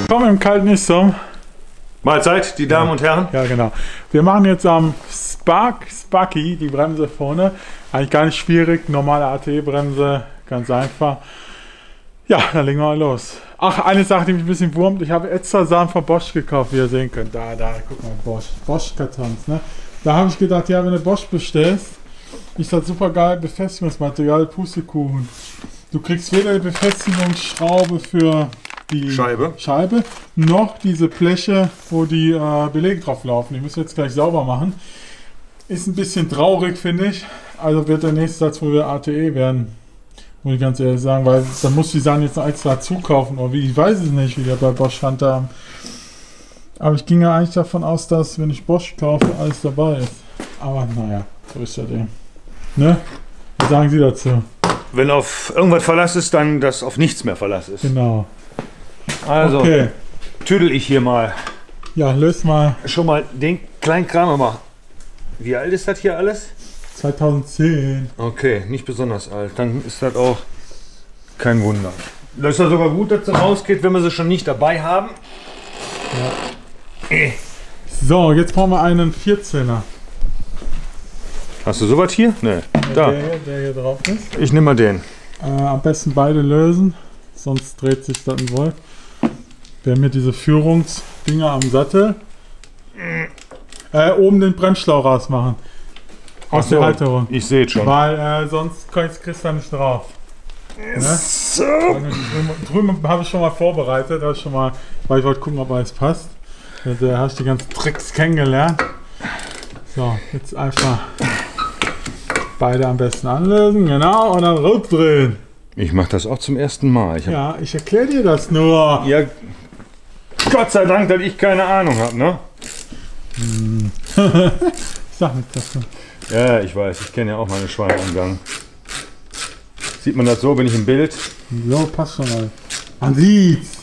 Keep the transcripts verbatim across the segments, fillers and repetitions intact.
Komm im Kalten nicht so. Mahlzeit, die Damen ja. und Herren. Ja, genau. Wir machen jetzt am Spark, Sparky die Bremse vorne. Eigentlich gar nicht schwierig, normale A T E-Bremse, ganz einfach. Ja, dann legen wir mal los. Ach, eine Sache, die mich ein bisschen wurmt. Ich habe extra Sachen von Bosch gekauft, wie ihr sehen könnt. Da, da, guck mal, Bosch. Bosch-Kartons, ne? Da habe ich gedacht, ja, wenn du Bosch bestellst, ist das super geil Befestigungsmaterial, Pustekuchen. Du kriegst weder die Befestigungsschraube für die Scheibe. Scheibe, noch diese Bleche, wo die äh, Belege drauf laufen. Die müssen wir jetzt gleich sauber machen. Ist ein bisschen traurig, finde ich. Also wird der nächste Satz, wo wir A T E werden. Muss ich ganz ehrlich sagen, weil dann muss die Sachen jetzt noch extra zukaufen oder wie, ich weiß es nicht, wie der bei Bosch stand da. Aber ich ging ja eigentlich davon aus, dass wenn ich Bosch kaufe, alles dabei ist. Aber naja, so ist ja der. Ne? Was sagen Sie dazu? Wenn auf irgendwas Verlass ist, dann dass auf nichts mehr Verlass ist. Genau. Also, okay. Tüdel ich hier mal. Ja, löst mal. Schon mal den kleinen Kram mal. Wie alt ist das hier alles? zweitausendzehn. Okay, nicht besonders alt. Dann ist das auch kein Wunder. Das ist ja sogar gut, dass es rausgeht, wenn wir sie schon nicht dabei haben. Ja. Äh. So, jetzt brauchen wir einen vierzehner. Hast du sowas hier? Ne. Da. Der hier, der hier drauf ist. Ich nehme mal den. Äh, am besten beide lösen, sonst dreht sich das ein Wolf. Wir haben hier diese Führungsdinger am Sattel. Äh, oben den Bremsschlauch rausmachen. Aus so, der Halterung. Ich sehe schon. Weil äh, sonst kriegst du da nicht drauf. Ne? So. Also, drüben drüben habe ich schon mal vorbereitet, ich schon mal, weil ich wollte gucken, ob alles passt. Da habe ich die ganzen Tricks kennengelernt. So, jetzt einfach beide am besten anlösen, genau, und dann runterdrehen. Ich mache das auch zum ersten Mal. Ich ja, ich erkläre dir das nur. Ja, Gott sei Dank, dass ich keine Ahnung habe, ne? Hm. Ich sag nichts dazu. Ja, ich weiß, ich kenne ja auch meine Schweinangang. Sieht man das so, bin ich im Bild? So, passt schon mal. Man sieht's.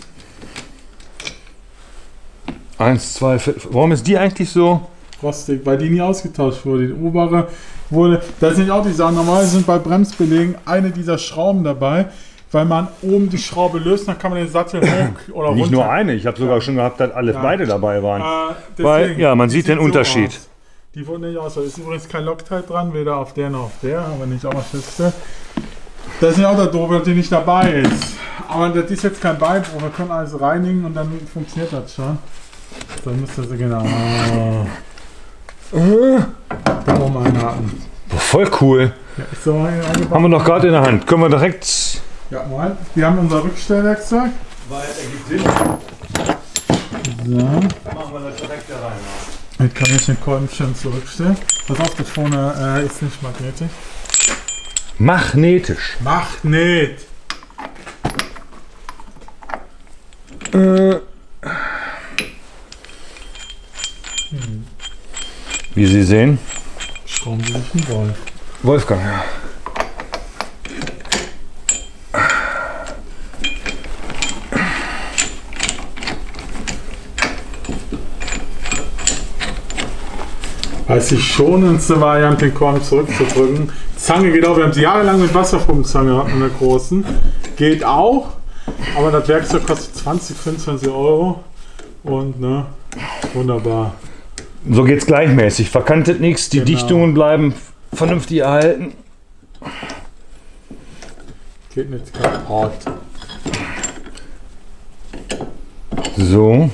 Eins, zwei, vier. Warum ist die eigentlich so? Rostig, weil die nie ausgetauscht wurde. Die obere wurde, das sind auch die Sachen, normal sind bei Bremsbelägen eine dieser Schrauben dabei, weil man oben die Schraube löst, dann kann man den Sattel hoch oder runter. Nicht nur eine, ich habe sogar ja. schon gehabt, dass alle ja. beide dabei waren. Äh, deswegen, weil, ja, man sieht den so Unterschied. Aus. Die wurden nicht aus. Da ist übrigens kein Loctite dran, weder auf der noch auf der, aber nicht auch mal feste. Das ist ja auch der doof, dass die nicht dabei ist. Aber das ist jetzt kein Beinbruch, wir können alles reinigen und dann funktioniert das schon. Dann müsste sie genau. Da oben einhaken. Voll cool. Ja, ist so haben wir noch gerade in der Hand. Können wir direkt. Ja, Moment. Wir haben unser Rückstellwerkzeug. Weil er gibt Sinn. So. Machen wir das direkt da rein. Jetzt kann ich den Kolben schön zurückstellen. Pass auf, das vorne äh, ist nicht magnetisch. Magnetisch. Magnet. Äh. Hm. Wie Sie sehen. Schrauben Sie sich einen Wolf. Wolfgang, ja. Als die schonendste Variante, den Korn zurückzudrücken. Zange geht auch, wir haben sie jahrelang mit Wasserpumpenzange gehabt, mit einer großen. Geht auch, aber das Werkzeug kostet zwanzig, fünfundzwanzig Euro. Und ne, wunderbar. So geht's gleichmäßig, verkantet nichts, die genau. Dichtungen bleiben vernünftig erhalten. Geht nicht kaputt. So.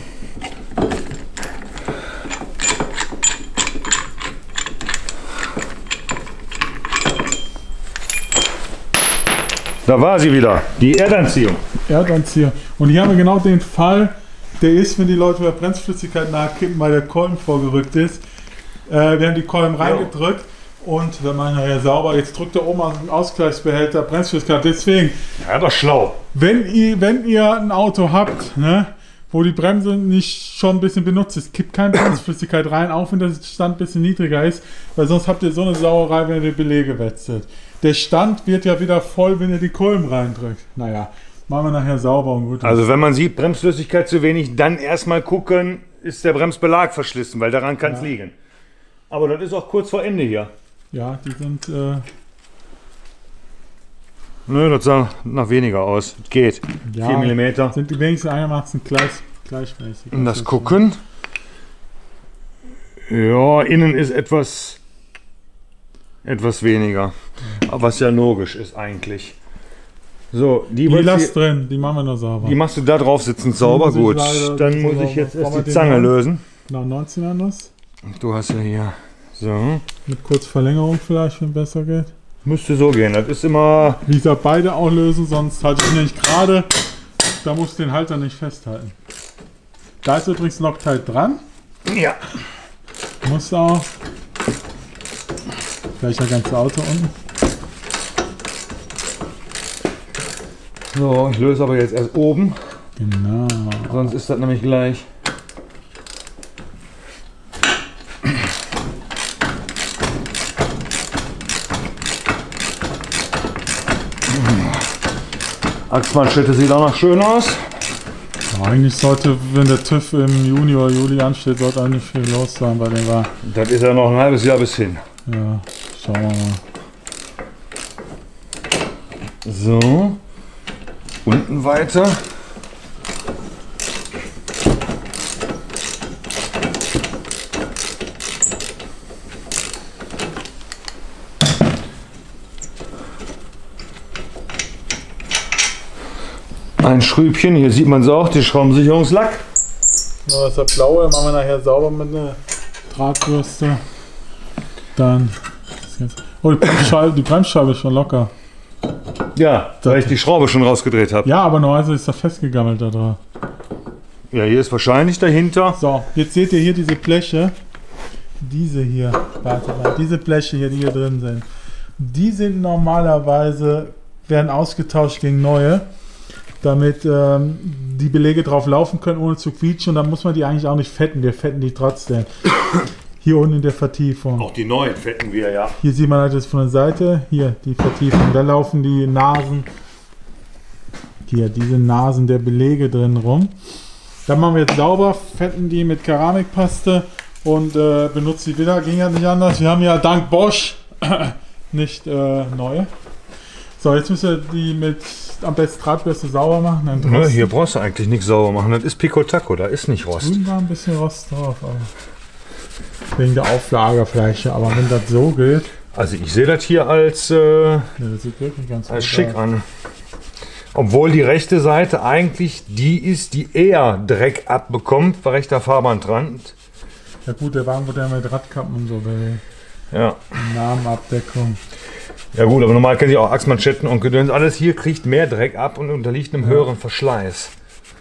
Da war sie wieder, die Erdanziehung. Erdanziehung. Und hier haben wir genau den Fall, der ist, wenn die Leute über Bremsflüssigkeit nachkippen, weil der Kolben vorgerückt ist. Äh, wir haben die Kolben reingedrückt und wir machen ja sauber. Jetzt drückt er oben aus dem Ausgleichsbehälter Bremsflüssigkeit. Deswegen, ja, das ist schlau. Wenn ihr, wenn ihr ein Auto habt, ne, wo die Bremse nicht schon ein bisschen benutzt ist, kippt keine Bremsflüssigkeit rein, auch wenn der Stand ein bisschen niedriger ist, weil sonst habt ihr so eine Sauerei, wenn ihr die Belege wechselt. Der Stand wird ja wieder voll, wenn ihr die Kolben reindrückt. Naja, machen wir nachher sauber und gut. Also wenn man sieht, Bremsflüssigkeit zu wenig, dann erstmal gucken, ist der Bremsbelag verschlissen, weil daran kann es ja. liegen. Aber das ist auch kurz vor Ende hier. Ja, die sind... Äh Nö, das sah nach weniger aus. Geht. Ja, vier Millimeter. Sind die wenigsten einigermaßen gleich, gleichmäßig. Und das gucken. Ja, innen ist etwas, etwas weniger. Aber was ja logisch ist eigentlich. So, die, Die wolltest lass du- drin, die machen wir noch sauber. die machst du da drauf sitzend sauber, muss ich gut. leider Dann muss sauber ich jetzt machen. erst Brauchen wir die den Zange Namen? lösen. Nach neunzehn anders. Du hast ja hier. So. Mit kurz Verlängerung vielleicht, wenn besser geht. Müsste so gehen. Das ist immer. Wie gesagt, beide auch lösen, sonst halte ich ihn nicht gerade. Da musst du den Halter nicht festhalten. Da ist übrigens Loctite dran. Ja. Muss auch. Gleich das ganze Auto unten. So, ich löse aber jetzt erst oben. Genau. Sonst ist das nämlich gleich. Achsmanschette sieht auch noch schön aus. Ja, eigentlich sollte, wenn der TÜV im Juni oder Juli ansteht, sollte eigentlich viel los sein bei dem war. Das ist ja noch ein halbes Jahr bis hin. Ja, schauen wir mal. So. Unten weiter. Ein Schrübchen, hier sieht man es auch, die Schraubensicherungslack. Ja, das ist das Blaue, machen wir nachher sauber mit einer Drahtbürste. Dann. ist jetzt- Oh, die Bremsscheibe, die Bremsscheibe ist schon locker. Ja, weil ich die Schraube schon rausgedreht habe. Ja, aber normalerweise ist das festgegammelt da drauf. Ja, hier ist wahrscheinlich dahinter. So, jetzt seht ihr hier diese Bleche. Diese hier, warte mal, diese Bleche hier, die hier drin sind. Die sind normalerweise, werden ausgetauscht gegen neue, damit ähm, die Belege drauf laufen können, ohne zu quietschen. Und dann muss man die eigentlich auch nicht fetten, wir fetten die trotzdem. Hier unten in der Vertiefung. Auch die neuen fetten wir, ja. Hier sieht man halt das von der Seite, hier die Vertiefung, da laufen die Nasen, hier diese Nasen der Belege drin rum. Dann machen wir jetzt sauber, fetten die mit Keramikpaste und äh, benutzen die wieder, ging ja nicht anders. Wir haben ja dank Bosch nicht äh, neue. So, jetzt müssen wir die mit am besten Drahtbürste sauber machen. Dann Ne, rosten. hier brauchst du eigentlich nichts sauber machen. Das ist Pico Taco, da ist nicht Rost. Drüben war ein bisschen Rost drauf, aber wegen der Auflagerfläche. Aber wenn das so geht, Also ich sehe das hier als, äh, ne, das sieht wirklich ganz als gut schick aus. an. Obwohl die rechte Seite eigentlich die ist, die eher Dreck abbekommt, bei rechter Fahrbahnrand. Ja gut, der Wagen wurde ja mit Radkappen und so bewegt. Ja. Namenabdeckung. Ja gut, aber normal kennen Sie auch Achsmanschetten und Gedöns. Alles hier kriegt mehr Dreck ab und unterliegt einem höheren Verschleiß.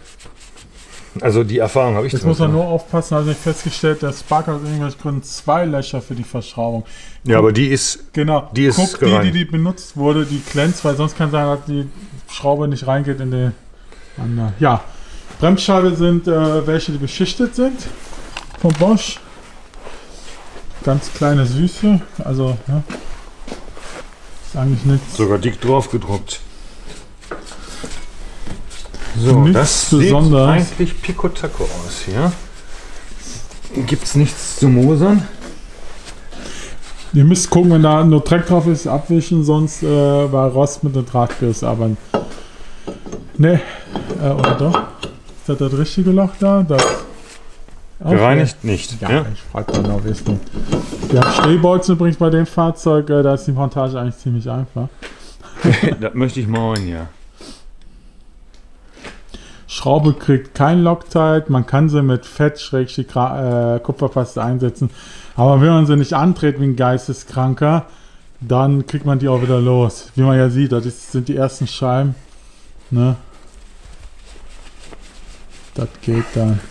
Also die Erfahrung habe ich Jetzt muss man zumindest. nur aufpassen, habe ich festgestellt, der Spark hat aus irgendwelchen Gründen zwei Löcher für die Verschraubung. Ja, aber die ist, Genau, Die ist guck die, gereinigt. die, die benutzt wurde, die glänzt, weil sonst kann sein, dass die Schraube nicht reingeht in die andere. Ja, Bremsscheibe sind äh, welche, die beschichtet sind von Bosch. Ganz kleine Süße, also ja, ist eigentlich nichts. sogar dick drauf gedruckt. So, Nichts das Besonderes. sieht eigentlich Pico Taco aus hier. Gibt es nichts zu mosern? Ihr müsst gucken, wenn da nur Dreck drauf ist, abwischen, sonst äh, war Rost mit der Drahtbürste, aber ne, äh, oder doch? Ist das das richtige Loch da? Das Okay. Gereinigt nicht. Ja, Ja? ich frage dann noch wissen. Wir haben Stehbolzen übrigens bei dem Fahrzeug, äh, da ist die Montage eigentlich ziemlich einfach. Das möchte ich meinen, ja. Schraube kriegt kein Loctite, man kann sie mit Fett, Schrägstrich, äh, Kupferpaste einsetzen, aber wenn man sie nicht andreht wie ein Geisteskranker, dann kriegt man die auch wieder los. Wie man ja sieht, das ist, sind die ersten Scheiben. Ne? Das geht dann.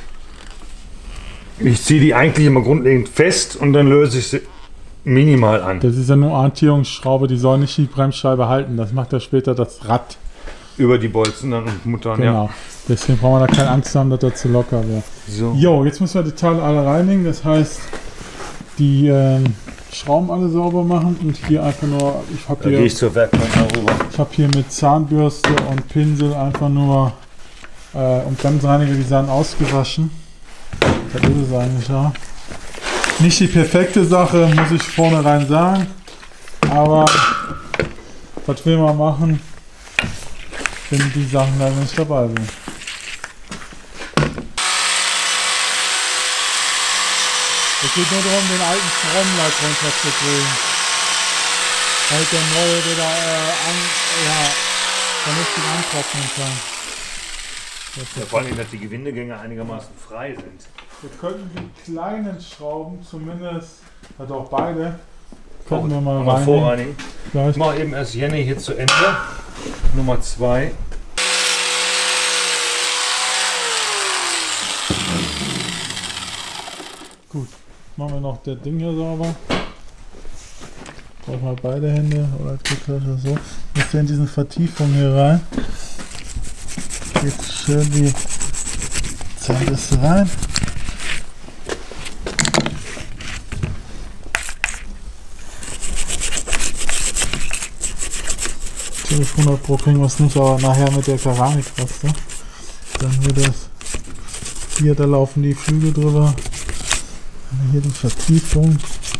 Ich ziehe die eigentlich immer grundlegend fest und dann löse ich sie minimal an. Das ist ja nur Orientierungsschraube, die soll nicht die Bremsscheibe halten. Das macht ja später das Rad. Über die Bolzen dann und Muttern, Genau. Deswegen brauchen wir da keine Angst haben, dass das zu locker wird. ja. So. Jo, jetzt müssen wir die Teile alle reinigen. Das heißt, die ähm, Schrauben alle sauber machen und hier einfach nur, ich habe Da gehe hier, ich zur Werkbank rüber. ich hab hier mit Zahnbürste und Pinsel einfach nur äh, und Bremsreiniger, die sind ausgewaschen. Das ist es eigentlich, ja. Nicht die perfekte Sache, muss ich vornherein sagen. Aber was will man machen, wenn die Sachen leider nicht dabei sind? Es geht nur darum, den alten Stromleiter runterzukriegen. Halt der neue wieder äh, an, ja, vernünftig antrocknen kann. Ja, vor allem, dass die Gewindegänge einigermaßen frei sind. Wir könnten die kleinen Schrauben zumindest, hat auch beide, könnten wir mal mal vorreinigen. Vielleicht. Ich mache eben erst Jenny hier zu Ende. Nummer zwei. Gut, machen wir noch das Ding hier sauber. Brauchen wir beide Hände oder oder so. Jetzt hier in diesen Vertiefung hier rein. Geht schön die Zahnbürste rein. hundert Pro kriegen wir es nicht, aber nachher mit der Keramikraste. Dann wird das hier, da laufen die Flügel drüber. Dann hier die Vertiefung.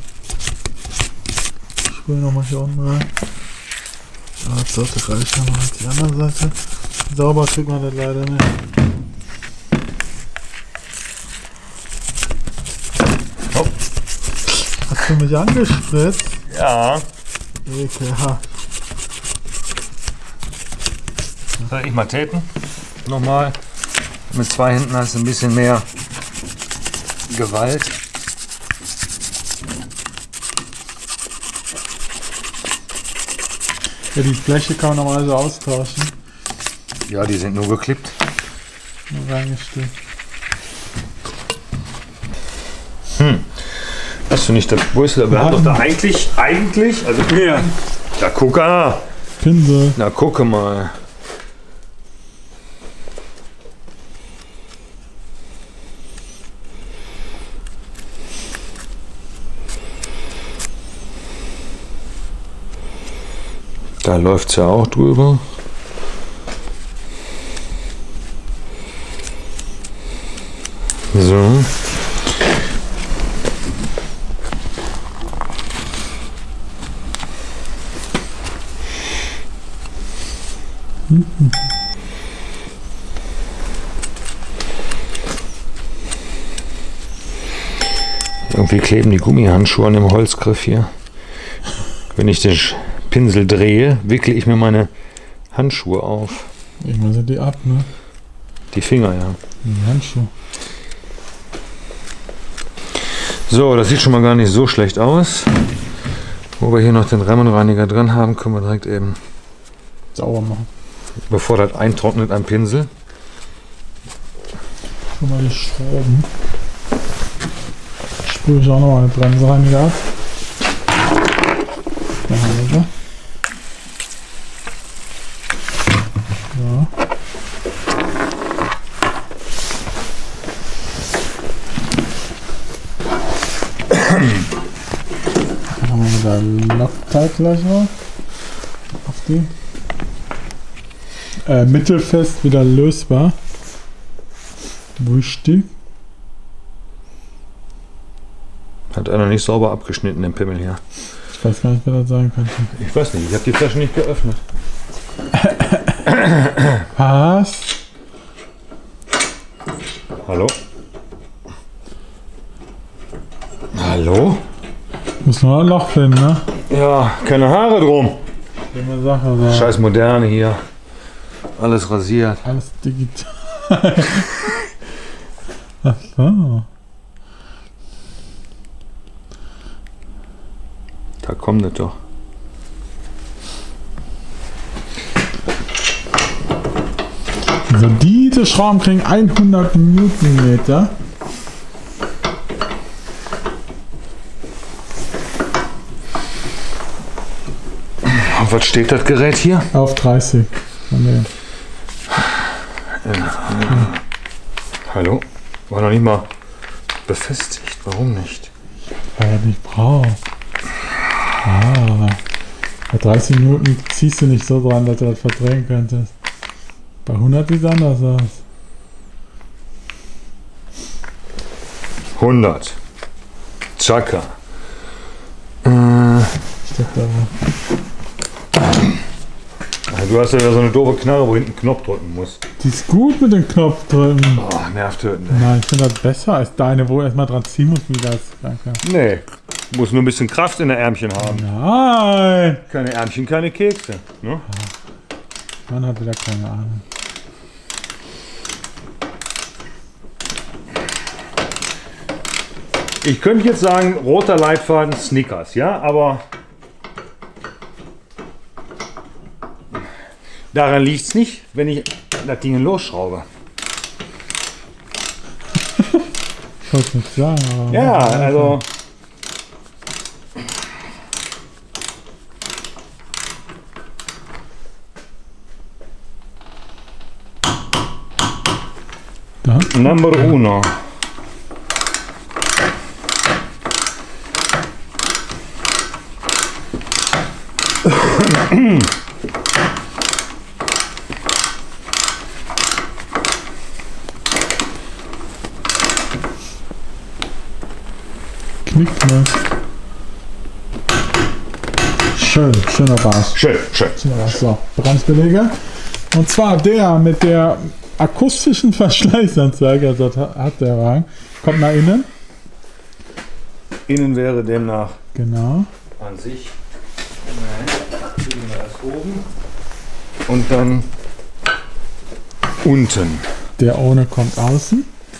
Ich spüle nochmal hier unten rein. Aber das sollte reichen, aber auf die andere Seite. Sauber kriegt man das leider nicht. Oh. Hast du mich angespritzt? Ja. Ekelhaft. Soll ich mal tapen? Nochmal. Mit zwei Händen hast du ein bisschen mehr Gewalt. Ja, die Fläche kann man normalerweise austauschen. Ja, die sind nur geklippt. Nur reingesteckt. Hm. Hast du nicht das Brüssel? Wir haben doch da eigentlich, eigentlich, also hier. Da guck ah. Pinsel. Na gucke mal. Da läuft es ja auch drüber. So. Mhm. Irgendwie kleben die Gummihandschuhe an dem Holzgriff hier. Wenn ich den Pinsel drehe, wickle ich mir meine Handschuhe auf. Irgendwann sind die ab, ne? Die Finger, ja. Die Handschuhe. So, das sieht schon mal gar nicht so schlecht aus. Wo wir hier noch den Remmenreiniger drin haben, können wir direkt eben sauber machen. Bevor das eintrocknet am Pinsel. Schon mal die Schrauben. Spüre ich auch noch mal eine Bremsreiniger ab. Da haben wir sie. Ja. Dann haben wir wieder Loctite gleich noch. Auf die. Äh, mittelfest wieder lösbar. Wichtig. Hat einer nicht sauber abgeschnitten, den Pimmel hier. Ich weiß gar nicht, wer das sein könnte. Ich weiß nicht, ich habe die Flasche nicht geöffnet. Was? Hallo? Hallo? Muss nur ein Loch finden, ne? Ja, keine Haare drum. Schlimme Sache. So. Scheiß Moderne hier. Alles rasiert. Alles digital. Ach so. Da kommt es doch. Also diese Schrauben kriegen hundert Newtonmeter. Und was steht das Gerät hier? Auf dreißig. Nee. Ja. Hallo? War noch nicht mal befestigt. Warum nicht? Weil er nicht braucht. Ah. Bei dreißig Minuten ziehst du nicht so dran, dass du das verdrehen könntest. Bei hundert sieht es anders aus. hundert. Chaka. Äh, Steckt da rein. Du hast ja so eine doofe Knarre, wo hinten einen Knopf drücken muss. Die ist gut mit dem Knopf drücken. Oh, nervtötend. Nein, ich finde das besser als deine, wo du erstmal dran ziehen musst, wie das. Danke. Nee, muss nur ein bisschen Kraft in der Ärmchen haben. Nein! Keine Ärmchen, keine Kekse. Ne? Man hat wieder keine Ahnung. Ich könnte jetzt sagen, roter Leitfaden, Snickers, ja, aber daran liegt es nicht, wenn ich das Ding losschraube. Ich wollte es nicht sagen, aber... Ja, also... Da? Number uno. Knickt ne? Schön, schöner Bass. Schön, schön. Schöner Bass. So, Bremsbeläge. Und zwar der mit der akustischen Verschleißanzeige, also das hat der Wagen. Kommt nach innen. Innen wäre demnach Genau. an sich. Kriegen wir erst oben. Und dann unten. Der ohne kommt außen.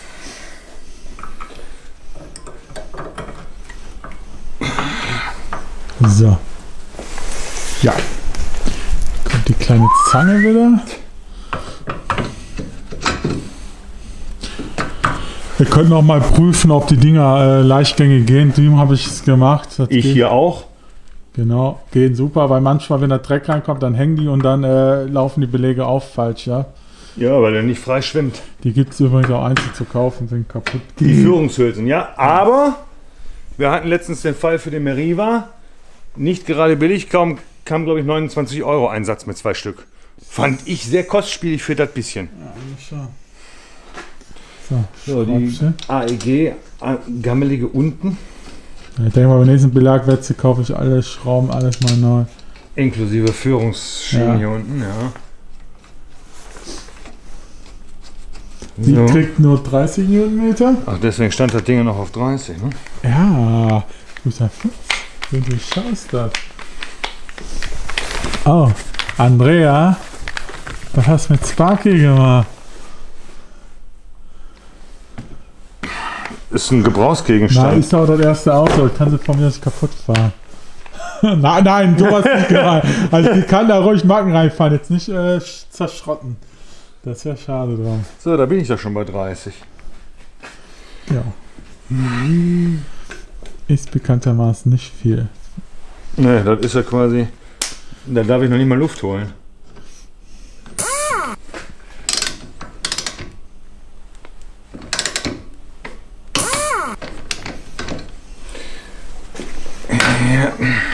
So. Ja. Kommt die kleine Zange wieder. Wir können auch mal prüfen, ob die Dinger äh, leichtgängig gehen. Dem habe ich es gemacht. Das Ich geht. hier auch. Genau, gehen super, weil manchmal, wenn der Dreck reinkommt, dann hängen die und dann äh, laufen die Belege auf falsch, ja. Ja, weil er nicht frei schwimmt. Die gibt es übrigens auch einzeln zu kaufen, sind kaputt. Die Führungshülsen, ja. Aber wir hatten letztens den Fall für den Meriva. Nicht gerade billig, kaum kam, glaube ich, neunundzwanzig Euro Einsatz mit zwei Stück. Fand ich sehr kostspielig für das bisschen. Ja, eigentlich schon. So, So, die Schraubchen. A E G, gammelige unten, Ja, ich denke mal, beim nächsten Belagwetze kaufe ich alle Schrauben, alles mal neu. inklusive Führungsschienen Ja. hier unten, ja. Die So. kriegt nur dreißig Newtonmeter. Ach, deswegen stand das Ding noch auf dreißig, ne? Ja, du sagst, wenn du schaust das. Oh, Andrea, was hast du mit Sparky gemacht? Ist ein Nein, Gebrauchsgegenstand. ist auch das erste Auto, kann sie von mir nicht kaputt fahren. nein, nein, du hast nicht gemacht. Also die kann da ruhig Macken reinfahren, jetzt nicht äh, zerschrotten. Das ist ja schade dran. So, da bin ich ja schon bei dreißig. Ja. Ist bekanntermaßen nicht viel. Ne, das ist ja quasi. Da darf ich noch nicht mal Luft holen. Ja.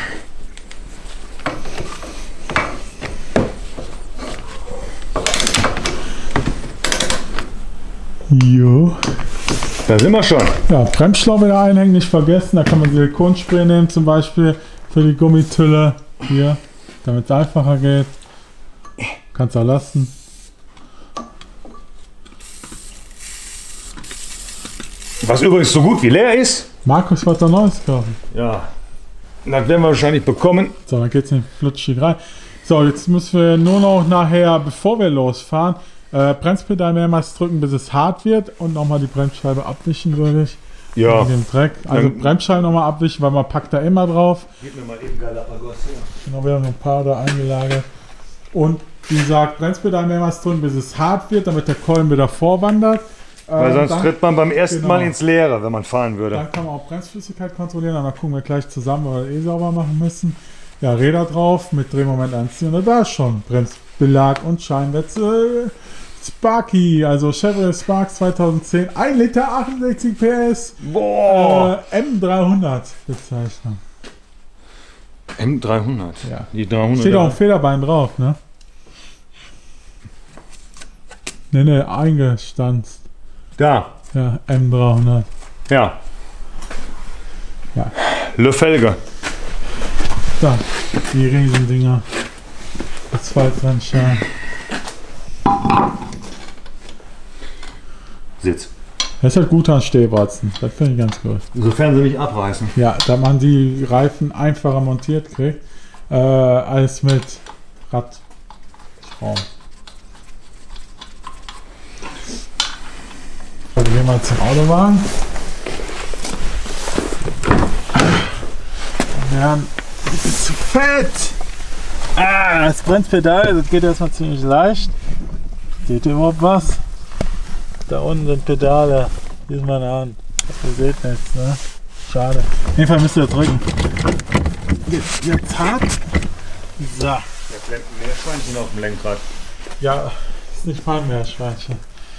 Jo. Da sind wir schon. Ja, Bremsschlauch wieder einhängen, nicht vergessen. Da kann man Silikonspray nehmen, zum Beispiel für die Gummitülle. Hier, damit es einfacher geht. Kannst du lassen. Was übrigens so gut wie leer ist. Markus wollte Neues kaufen. Ja. Das werden wir wahrscheinlich bekommen. So, dann geht's nicht flutschig rein. So, jetzt müssen wir nur noch nachher, bevor wir losfahren, äh, Bremspedal mehrmals drücken, bis es hart wird und nochmal die Bremsscheibe abwischen, würde ich. Ja. Mit dem Dreck. Also Ähm, Bremsscheibe nochmal abwischen, weil man packt da immer drauf. Gib mir mal eben Galapagos hier. Genau, wir haben noch ein paar da eingelagert. Und wie gesagt, Bremspedal mehrmals drücken, bis es hart wird, damit der Kolben wieder vorwandert. Weil Ähm, sonst dann, tritt man beim ersten genau. Mal ins Leere, wenn man fahren würde. dann kann man auch Bremsflüssigkeit kontrollieren, aber gucken wir gleich zusammen, weil wir eh sauber machen müssen. Ja, Räder drauf, mit Drehmoment anziehen und da ist schon Bremsbelag und Scheinwetzel. Sparky, also Chevrolet Spark zweitausendzehn, ein Liter achtundsechzig P S, Boah! äh, M dreihundert Bezeichnung. M dreihundert. Ja. Die dreihundert. Steht auch ein Federbein drauf, ne? Ne, ne, eingestanzt. Da. Ja, M dreihundert. Ja. Ja. Le Felge. Da, die Riesendinger. Asphalt dran schauen. Sitz. Das ist halt gut an Stehbratzen. Das finde ich ganz gut. Sofern sie nicht abreißen. Ja, da man die Reifen einfacher montiert kriegt, äh, als mit Radschrauben. Also gehen wir mal zum Autowagen. Ja, das ist zu fett! Ah, das Bremspedal, das geht erstmal ziemlich leicht. Seht ihr überhaupt was? Da unten sind Pedale. Hier ist meine Hand. Ihr seht nichts, ne? Schade. Auf jeden Fall müsst ihr drücken. Jetzt, jetzt hart. So. Da klemmt ein Meerschweinchen auf dem Lenkrad. Ja, ist nicht mein Meerschweinchen.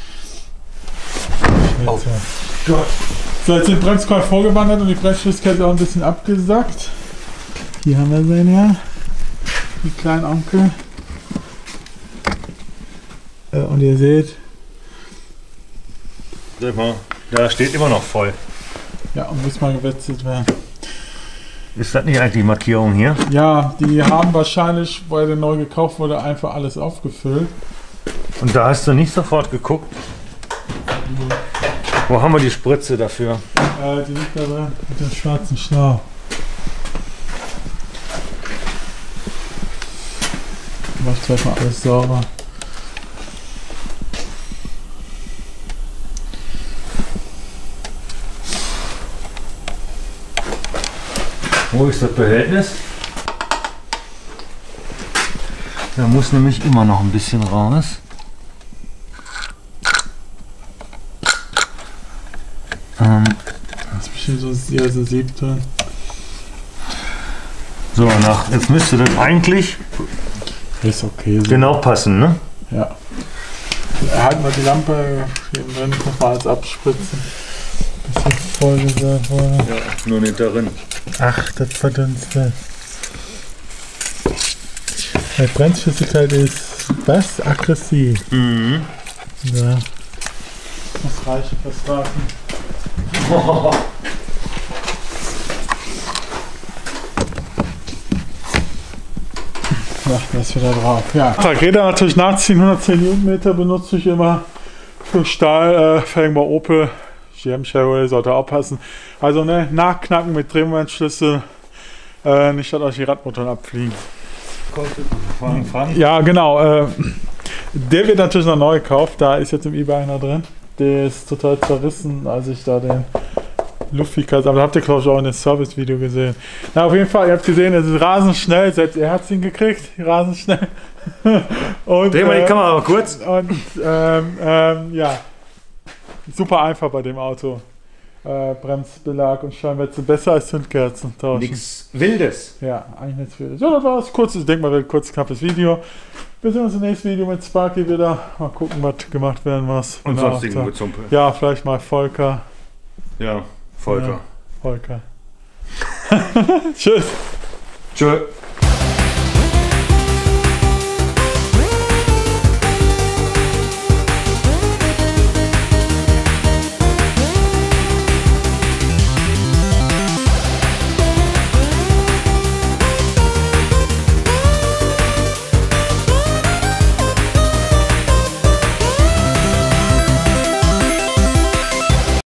Oh. Gott. So, jetzt sind Bremskolben vorgewandert und die Bremsschusskette auch ein bisschen abgesackt. Hier haben wir sie ja. Die kleinen Onkel. Äh, und ihr seht. Sag mal, da steht immer noch voll. Ja, und muss mal gewechselt werden. Ist das nicht eigentlich die Markierung hier? Ja, die haben wahrscheinlich, weil der neu gekauft wurde, einfach alles aufgefüllt. Und da hast du nicht sofort geguckt? Wo haben wir die Spritze dafür? Äh, die liegt da drin mit dem schwarzen Schlauch. Ich mach gleich mal alles sauber. Wo ist das Behältnis? Da muss nämlich immer noch ein bisschen raus. Ähm, Das ist bestimmt so sehr so Sieb drin. so, nach, jetzt müsste das eigentlich Ist okay so. genau passen, ne? Ja. Halten wir die Lampe hier drin, noch mal alles abspritzen. Bisschen voll gesagt wurde. Ja, nur nicht darin. Ach, das verdunstet. Die Bremsflüssigkeit ist was? Aggressiv. Mhm. Ja. Das reicht fürs Rasen. Ja, das ist wieder drauf. Ja. Räder natürlich nachziehen, hundertzehn Newtonmeter benutze ich immer für Stahlfelgen bei Opel. G M Chevrolet sollte auch passen. Also ne, nachknacken mit Drehmomentschlüssel, äh, nicht, dass euch die Radmotoren abfliegen. Fragen, Fragen? Ja, genau. Äh, der wird natürlich noch neu gekauft. Da ist jetzt im eBay einer drin. Der ist total zerrissen, als ich da den Luftfähigkeit, aber habt ihr glaube ich auch in dem Service-Video gesehen. Na, auf jeden Fall, ihr habt gesehen, es ist rasend schnell. Selbst er hat es hingekriegt, rasend schnell. Und, Dreh mal die äh, Kamera mal kurz. Und ähm, ähm, ja, super einfach bei dem Auto. Äh, Bremsbelag und Scheinwetze besser als Zündkerzen tauschen. Nichts Wildes. Ja, eigentlich nichts Wildes. Ja, das war's. Kurzes, ich denke mal, ein kurz, knappes Video. Wir sehen uns im nächsten Video mit Sparky wieder. Mal gucken, was gemacht werden muss. Und Genau, sonstigen so. Gezumpel. Ja, vielleicht mal Volker. Ja, Volker. Ja, Volker. Tschüss. Tschö.